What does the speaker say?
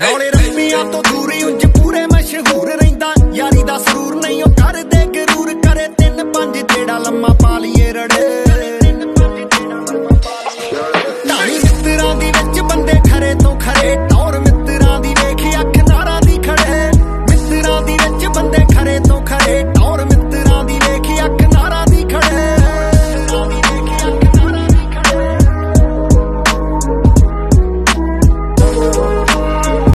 ਰੌਲੇ ਰੰਮੀਆਂ ਤੋਂ ਦੂਰੀ ਉਂਝ ਪੂਰੇ ਮਸ਼ਹੂਰ ਰਹਿੰਦਾ, ਯਾਰੀ ਦਾ ਸਰੂਰ ਨਹੀਂ ਉਹ ਕਰਦੇ